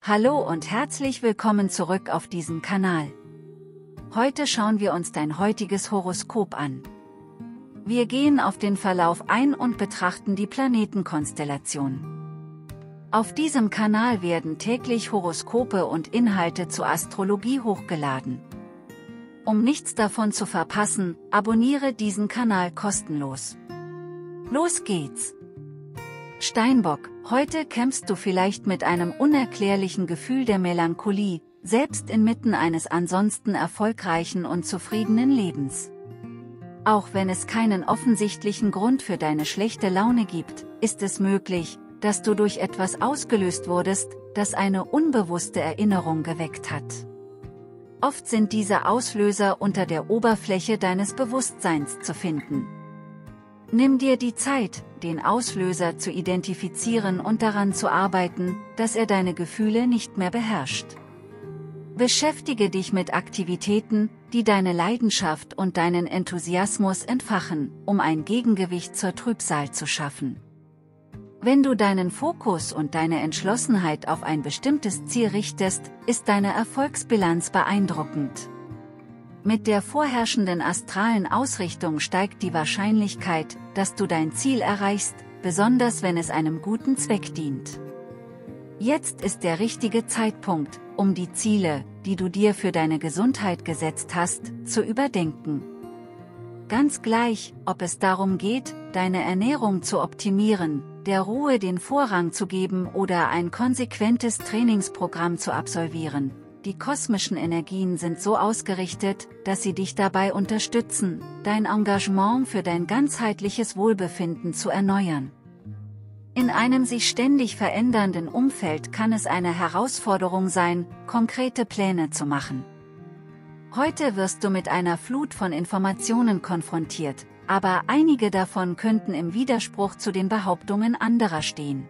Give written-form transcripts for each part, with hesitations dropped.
Hallo und herzlich willkommen zurück auf diesem Kanal. Heute schauen wir uns dein heutiges Horoskop an. Wir gehen auf den Verlauf ein und betrachten die Planetenkonstellation. Auf diesem Kanal werden täglich Horoskope und Inhalte zur Astrologie hochgeladen. Um nichts davon zu verpassen, abonniere diesen Kanal kostenlos. Los geht's! Steinbock, heute kämpfst du vielleicht mit einem unerklärlichen Gefühl der Melancholie, selbst inmitten eines ansonsten erfolgreichen und zufriedenen Lebens. Auch wenn es keinen offensichtlichen Grund für deine schlechte Laune gibt, ist es möglich, dass du durch etwas ausgelöst wurdest, das eine unbewusste Erinnerung geweckt hat. Oft sind diese Auslöser unter der Oberfläche deines Bewusstseins zu finden. Nimm dir die Zeit, den Auslöser zu identifizieren und daran zu arbeiten, dass er deine Gefühle nicht mehr beherrscht. Beschäftige dich mit Aktivitäten, die deine Leidenschaft und deinen Enthusiasmus entfachen, um ein Gegengewicht zur Trübsal zu schaffen. Wenn du deinen Fokus und deine Entschlossenheit auf ein bestimmtes Ziel richtest, ist deine Erfolgsbilanz beeindruckend. Mit der vorherrschenden astralen Ausrichtung steigt die Wahrscheinlichkeit, dass du dein Ziel erreichst, besonders wenn es einem guten Zweck dient. Jetzt ist der richtige Zeitpunkt, um die Ziele, die du dir für deine Gesundheit gesetzt hast, zu überdenken. Ganz gleich, ob es darum geht, deine Ernährung zu optimieren, der Ruhe den Vorrang zu geben oder ein konsequentes Trainingsprogramm zu absolvieren. Die kosmischen Energien sind so ausgerichtet, dass sie dich dabei unterstützen, dein Engagement für dein ganzheitliches Wohlbefinden zu erneuern. In einem sich ständig verändernden Umfeld kann es eine Herausforderung sein, konkrete Pläne zu machen. Heute wirst du mit einer Flut von Informationen konfrontiert, aber einige davon könnten im Widerspruch zu den Behauptungen anderer stehen.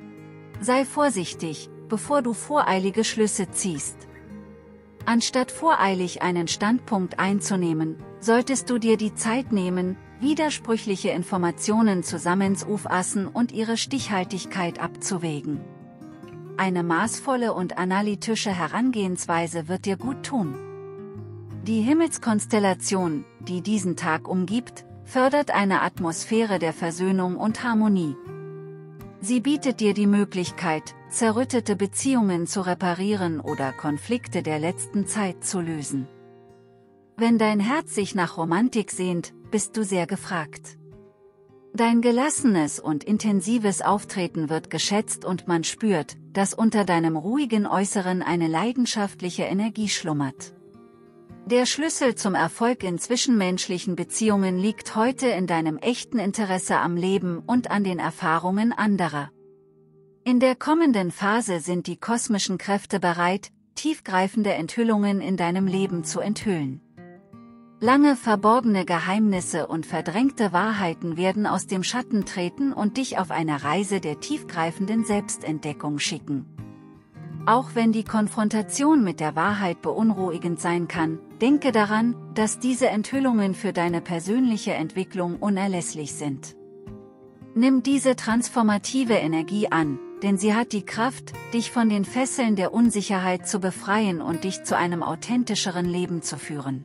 Sei vorsichtig, bevor du voreilige Schlüsse ziehst. Anstatt voreilig einen Standpunkt einzunehmen, solltest du dir die Zeit nehmen, widersprüchliche Informationen zusammenzufassen und ihre Stichhaltigkeit abzuwägen. Eine maßvolle und analytische Herangehensweise wird dir gut tun. Die Himmelskonstellation, die diesen Tag umgibt, fördert eine Atmosphäre der Versöhnung und Harmonie. Sie bietet dir die Möglichkeit, zerrüttete Beziehungen zu reparieren oder Konflikte der letzten Zeit zu lösen. Wenn dein Herz sich nach Romantik sehnt, bist du sehr gefragt. Dein gelassenes und intensives Auftreten wird geschätzt und man spürt, dass unter deinem ruhigen Äußeren eine leidenschaftliche Energie schlummert. Der Schlüssel zum Erfolg in zwischenmenschlichen Beziehungen liegt heute in deinem echten Interesse am Leben und an den Erfahrungen anderer. In der kommenden Phase sind die kosmischen Kräfte bereit, tiefgreifende Enthüllungen in deinem Leben zu enthüllen. Lange verborgene Geheimnisse und verdrängte Wahrheiten werden aus dem Schatten treten und dich auf eine Reise der tiefgreifenden Selbstentdeckung schicken. Auch wenn die Konfrontation mit der Wahrheit beunruhigend sein kann, denke daran, dass diese Enthüllungen für deine persönliche Entwicklung unerlässlich sind. Nimm diese transformative Energie an, denn sie hat die Kraft, dich von den Fesseln der Unsicherheit zu befreien und dich zu einem authentischeren Leben zu führen.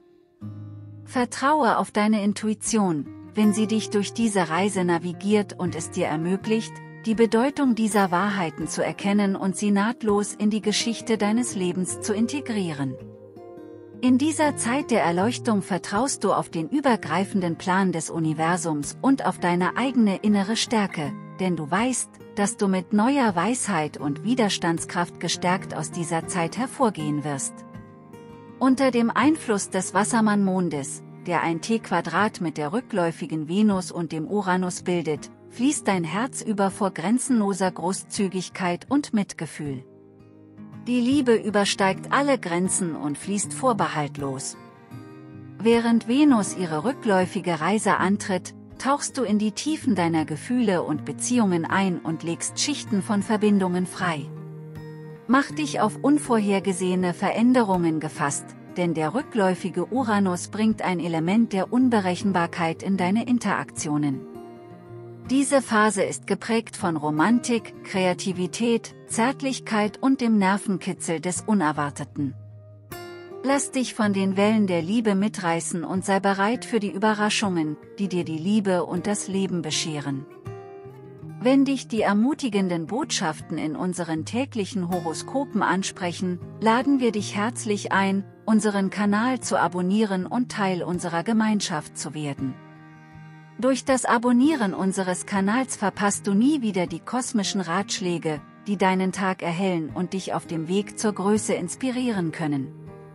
Vertraue auf deine Intuition, wenn sie dich durch diese Reise navigiert und es dir ermöglicht, die Bedeutung dieser Wahrheiten zu erkennen und sie nahtlos in die Geschichte deines Lebens zu integrieren. In dieser Zeit der Erleuchtung vertraust du auf den übergreifenden Plan des Universums und auf deine eigene innere Stärke, denn du weißt, dass du mit neuer Weisheit und Widerstandskraft gestärkt aus dieser Zeit hervorgehen wirst. Unter dem Einfluss des Wassermannmondes, der ein T-Quadrat mit der rückläufigen Venus und dem Uranus bildet, fließt dein Herz über vor grenzenloser Großzügigkeit und Mitgefühl. Die Liebe übersteigt alle Grenzen und fließt vorbehaltlos. Während Venus ihre rückläufige Reise antritt, tauchst du in die Tiefen deiner Gefühle und Beziehungen ein und legst Schichten von Verbindungen frei. Mach dich auf unvorhergesehene Veränderungen gefasst, denn der rückläufige Uranus bringt ein Element der Unberechenbarkeit in deine Interaktionen. Diese Phase ist geprägt von Romantik, Kreativität, Zärtlichkeit und dem Nervenkitzel des Unerwarteten. Lass dich von den Wellen der Liebe mitreißen und sei bereit für die Überraschungen, die dir die Liebe und das Leben bescheren. Wenn dich die ermutigenden Botschaften in unseren täglichen Horoskopen ansprechen, laden wir dich herzlich ein, unseren Kanal zu abonnieren und Teil unserer Gemeinschaft zu werden. Durch das Abonnieren unseres Kanals verpasst du nie wieder die kosmischen Ratschläge, die deinen Tag erhellen und dich auf dem Weg zur Größe inspirieren können.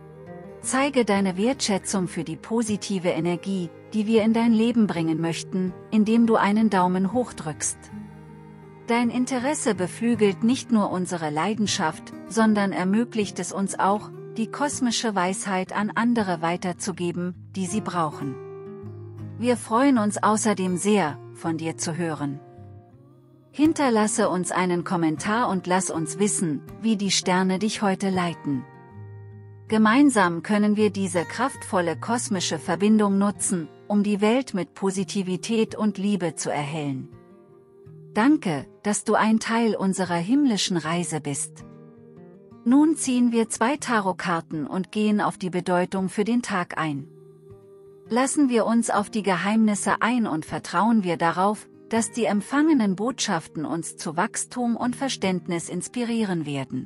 Zeige deine Wertschätzung für die positive Energie, die wir in dein Leben bringen möchten, indem du einen Daumen hoch drückst. Dein Interesse beflügelt nicht nur unsere Leidenschaft, sondern ermöglicht es uns auch, die kosmische Weisheit an andere weiterzugeben, die sie brauchen. Wir freuen uns außerdem sehr, von dir zu hören. Hinterlasse uns einen Kommentar und lass uns wissen, wie die Sterne dich heute leiten. Gemeinsam können wir diese kraftvolle kosmische Verbindung nutzen, um die Welt mit Positivität und Liebe zu erhellen. Danke, dass du ein Teil unserer himmlischen Reise bist. Nun ziehen wir 2 Tarotkarten und gehen auf die Bedeutung für den Tag ein. Lassen wir uns auf die Geheimnisse ein und vertrauen wir darauf, dass die empfangenen Botschaften uns zu Wachstum und Verständnis inspirieren werden.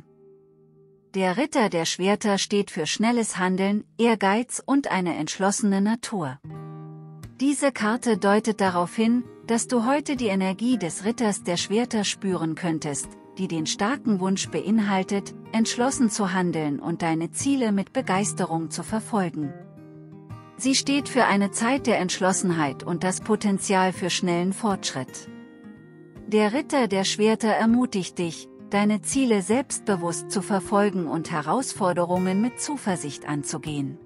Der Ritter der Schwerter steht für schnelles Handeln, Ehrgeiz und eine entschlossene Natur. Diese Karte deutet darauf hin, dass du heute die Energie des Ritters der Schwerter spüren könntest, die den starken Wunsch beinhaltet, entschlossen zu handeln und deine Ziele mit Begeisterung zu verfolgen. Sie steht für eine Zeit der Entschlossenheit und das Potenzial für schnellen Fortschritt. Der Ritter der Schwerter ermutigt dich, deine Ziele selbstbewusst zu verfolgen und Herausforderungen mit Zuversicht anzugehen.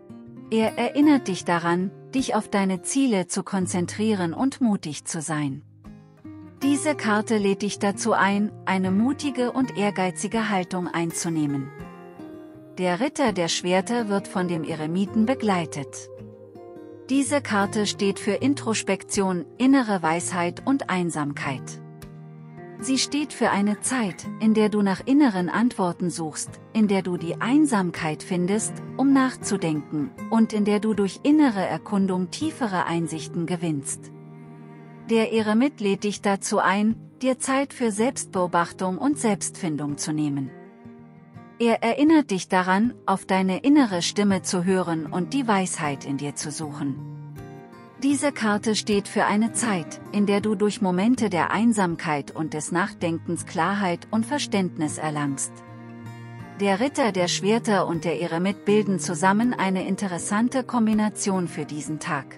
Er erinnert dich daran, dich auf deine Ziele zu konzentrieren und mutig zu sein. Diese Karte lädt dich dazu ein, eine mutige und ehrgeizige Haltung einzunehmen. Der Ritter der Schwerter wird von dem Eremiten begleitet. Diese Karte steht für Introspektion, innere Weisheit und Einsamkeit. Sie steht für eine Zeit, in der du nach inneren Antworten suchst, in der du die Einsamkeit findest, um nachzudenken, und in der du durch innere Erkundung tiefere Einsichten gewinnst. Der Eremit lädt dich dazu ein, dir Zeit für Selbstbeobachtung und Selbstfindung zu nehmen. Er erinnert dich daran, auf deine innere Stimme zu hören und die Weisheit in dir zu suchen. Diese Karte steht für eine Zeit, in der du durch Momente der Einsamkeit und des Nachdenkens Klarheit und Verständnis erlangst. Der Ritter der Schwerter und der Eremit bilden zusammen eine interessante Kombination für diesen Tag.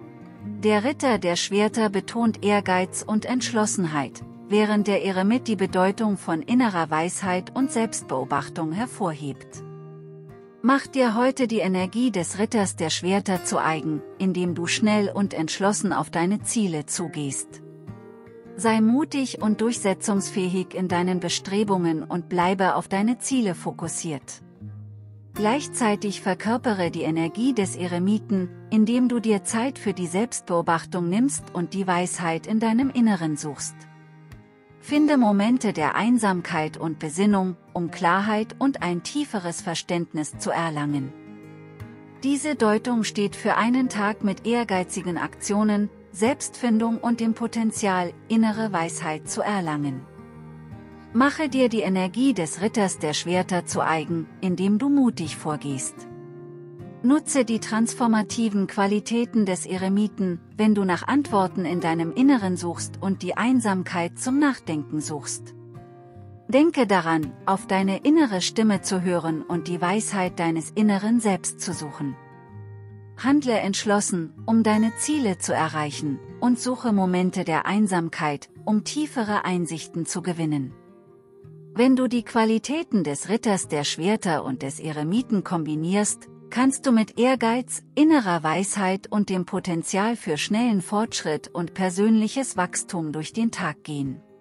Der Ritter der Schwerter betont Ehrgeiz und Entschlossenheit, während der Eremit die Bedeutung von innerer Weisheit und Selbstbeobachtung hervorhebt. Mach dir heute die Energie des Ritters der Schwerter zu eigen, indem du schnell und entschlossen auf deine Ziele zugehst. Sei mutig und durchsetzungsfähig in deinen Bestrebungen und bleibe auf deine Ziele fokussiert. Gleichzeitig verkörpere die Energie des Eremiten, indem du dir Zeit für die Selbstbeobachtung nimmst und die Weisheit in deinem Inneren suchst. Finde Momente der Einsamkeit und Besinnung, um Klarheit und ein tieferes Verständnis zu erlangen. Diese Deutung steht für einen Tag mit ehrgeizigen Aktionen, Selbstfindung und dem Potenzial, innere Weisheit zu erlangen. Mache dir die Energie des Ritters der Schwerter zu eigen, indem du mutig vorgehst. Nutze die transformativen Qualitäten des Eremiten, wenn du nach Antworten in deinem Inneren suchst und die Einsamkeit zum Nachdenken suchst. Denke daran, auf deine innere Stimme zu hören und die Weisheit deines inneren Selbst zu suchen. Handle entschlossen, um deine Ziele zu erreichen, und suche Momente der Einsamkeit, um tiefere Einsichten zu gewinnen. Wenn du die Qualitäten des Ritters der Schwerter und des Eremiten kombinierst, kannst du mit Ehrgeiz, innerer Weisheit und dem Potenzial für schnellen Fortschritt und persönliches Wachstum durch den Tag gehen.